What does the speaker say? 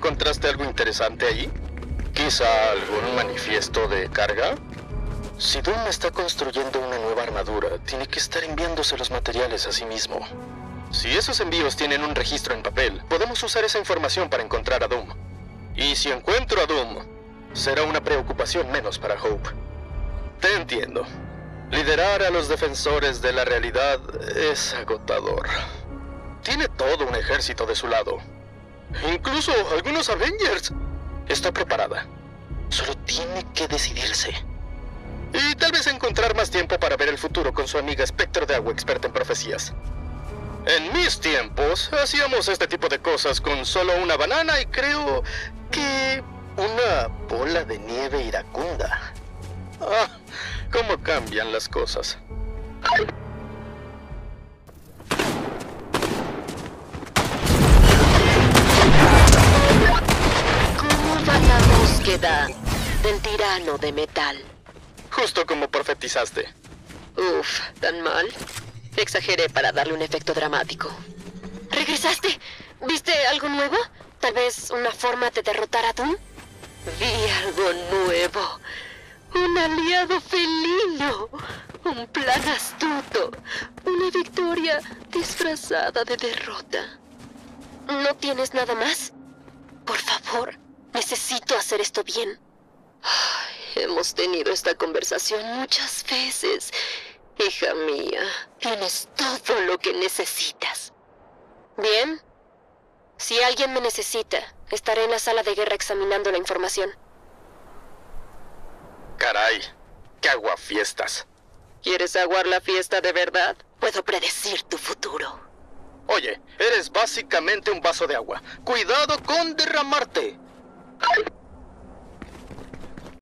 ¿Encontraste algo interesante allí? ¿Quizá algún manifiesto de carga? Si Doom está construyendo una nueva armadura, tiene que estar enviándose los materiales a sí mismo. Si esos envíos tienen un registro en papel, podemos usar esa información para encontrar a Doom. Y si encuentro a Doom, será una preocupación menos para Hope. Te entiendo. Liderar a los defensores de la realidad es agotador. Tiene todo un ejército de su lado. Incluso algunos Avengers. Está preparada. Solo tiene que decidirse. Y tal vez encontrar más tiempo para ver el futuro con su amiga Espectro de Agua, experta en profecías. En mis tiempos, hacíamos este tipo de cosas con solo una banana y creo que una bola de nieve iracunda. Ah, cómo cambian las cosas. ¿Cómo va la búsqueda del tirano de metal? Justo como profetizaste. Uf, ¿tan mal? Exageré para darle un efecto dramático. ¿Regresaste? ¿Viste algo nuevo? ¿Tal vez una forma de derrotar a Doom? Vi algo nuevo. Un aliado felino. Un plan astuto. Una victoria disfrazada de derrota. ¿No tienes nada más? Por favor, necesito hacer esto bien. Ay, hemos tenido esta conversación muchas veces. Hija mía, tienes todo lo que necesitas. Bien. Si alguien me necesita, estaré en la sala de guerra examinando la información. Caray, qué aguafiestas. ¿Quieres aguar la fiesta de verdad? Puedo predecir tu futuro. Oye, eres básicamente un vaso de agua. ¡Cuidado con derramarte!